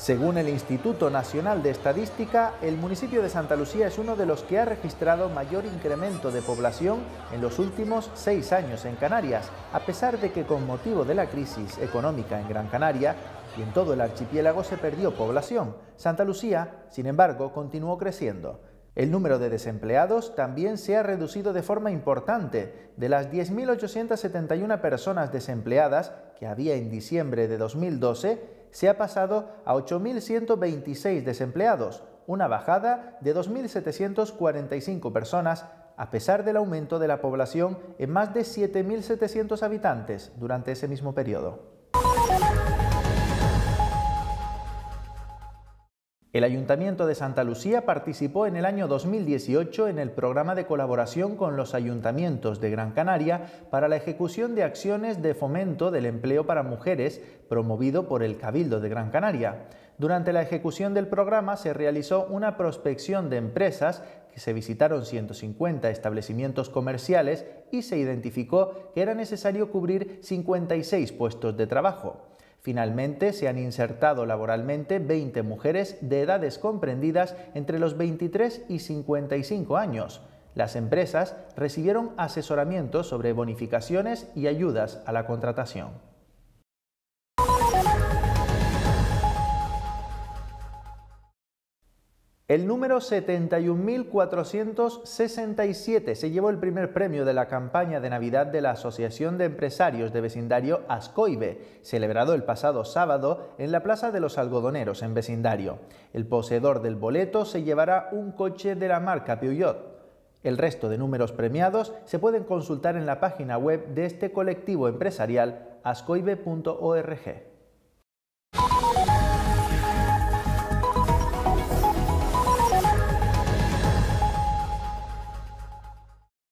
Según el Instituto Nacional de Estadística, el municipio de Santa Lucía es uno de los que ha registrado mayor incremento de población en los últimos 6 años en Canarias, a pesar de que con motivo de la crisis económica en Gran Canaria y en todo el archipiélago se perdió población. Santa Lucía, sin embargo, continuó creciendo. El número de desempleados también se ha reducido de forma importante. De las 10.871 personas desempleadas que había en diciembre de 2012, se ha pasado a 8.126 desempleados, una bajada de 2.745 personas, a pesar del aumento de la población en más de 7.700 habitantes durante ese mismo periodo. El Ayuntamiento de Santa Lucía participó en el año 2018 en el programa de colaboración con los ayuntamientos de Gran Canaria para la ejecución de acciones de fomento del empleo para mujeres promovido por el Cabildo de Gran Canaria. Durante la ejecución del programa se realizó una prospección de empresas, que se visitaron 150 establecimientos comerciales y se identificó que era necesario cubrir 56 puestos de trabajo. Finalmente, se han insertado laboralmente 20 mujeres de edades comprendidas entre los 23 y 55 años. Las empresas recibieron asesoramiento sobre bonificaciones y ayudas a la contratación. El número 71.467 se llevó el primer premio de la campaña de Navidad de la Asociación de Empresarios de Vecindario Ascoibe, celebrado el pasado sábado en la Plaza de los Algodoneros en Vecindario. El poseedor del boleto se llevará un coche de la marca Peugeot. El resto de números premiados se pueden consultar en la página web de este colectivo empresarial ascoibe.org.